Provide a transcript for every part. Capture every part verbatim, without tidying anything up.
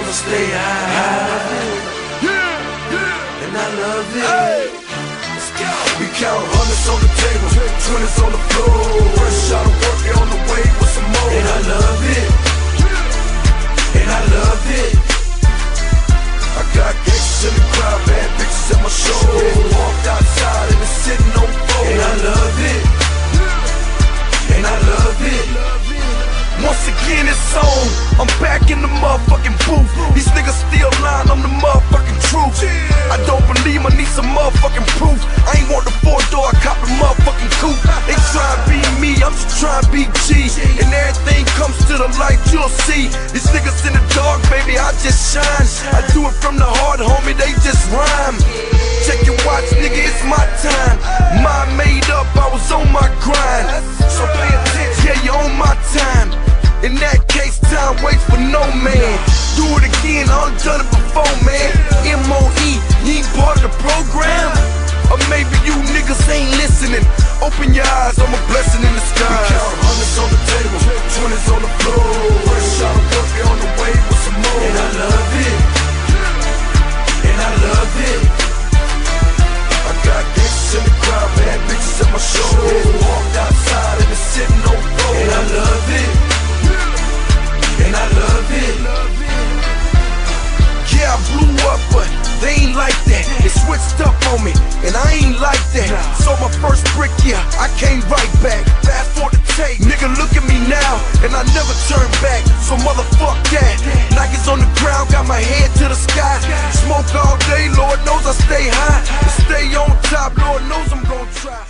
I'ma stay high. And I love it. Hey. Let's go. We count hundreds on the table, twenties on the floor. First shot of work on the way with some more. And I love it. And I love it. I got gangsters in the crowd, bad bitches at my show. Walked outside and it's sitting on four. And I love it. And I love it. Once again it's on, I'm back in the motherfucking booth. These niggas still lying, I'm the motherfucking truth. I don't believe I need some motherfucking proof. I ain't want the four door, I cop the motherfucking coupe. They try to be me, I'm just trying to be G. And everything comes to the light, you'll see. These niggas in the dark, baby, I just shine. I do it from the heart, homie, they just rhyme. Check your watch, nigga, it's my time. Mind made up, I was on my grind. So pay attention, yeah, you on my time. In that case, time waits for no man. Do it again, I done done it before, man. M O E, you ain't part of the program. Or maybe you niggas ain't listening. Open your eyes, I'm a blessing in the sky. We count hundreds on the table, twenties on the floor. First shot of work on the way with some more. And I love it. And I love it. I got gangsters in the crowd, bad bitches at my show. Walked outside and it's sitting on four. And I love it. And I love it. Yeah, I blew up, but they ain't like that. They switched up on me, and I ain't like that. So my first brick, yeah, I came right back. Fast forward the tape, nigga, look at me now, and I never turn back. So motherfuck that. Nikes on the ground, got my head to the sky. Smoke all day, Lord knows I stay high. And stay on top, Lord knows I'm gonna try.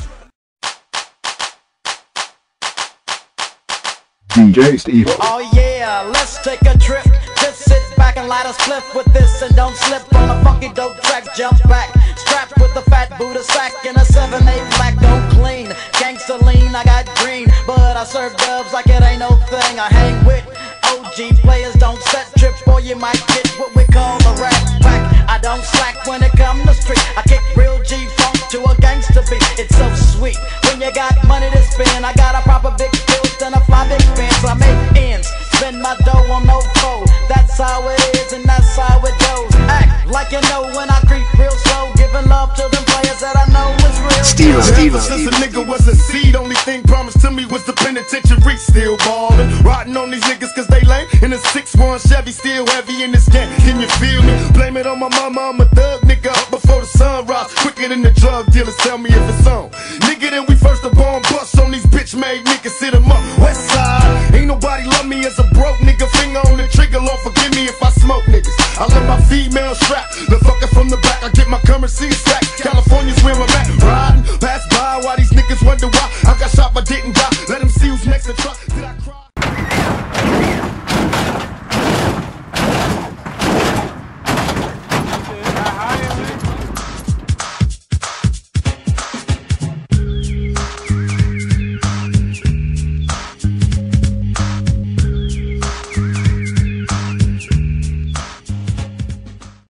D J Steve. Oh yeah, let's take a trip. Just sit back and light a spliff with this and don't slip on a funky dope track. Jump back, strapped with a fat Buddha sack and a seven eight black, don't clean. Gangsta lean, I got green, but I serve dubs like it ain't no thing. I hang with O G players, don't set trips or you might get what we call a rat pack. I don't slack when it come to street. I kick real G funk to a gangsta beat. It's so sweet when you got money to spend. I got a proper big tilt and a fly big fence. I make ends, spend my dough on no foe. That's how it is and that's how it goes. Act like you know when I creep real slow, giving love to them players that I know is real. Steve, Steve, Ever since a nigga was a seed, only thing promised to me was the penitentiary. Still ballin', rotting on these niggas cause they lame. In a six one Chevy, still heavy in this game. Can you feel me? Blame it on my mama, I'm a thug nigga. Up before the sun rise, quicker than the drug dealers. Tell me if it's on. Nigga, then we first up on bust on these bitch made niggas. Sit 'em up, west side. Ain't nobody love me as a broke nigga. Finger on the trigger, Lord forgive me if I smoke niggas. I let my female strap, the fucker from the back. I get my currency stacked. California's where I'm at. Riding, pass by while these niggas wonder why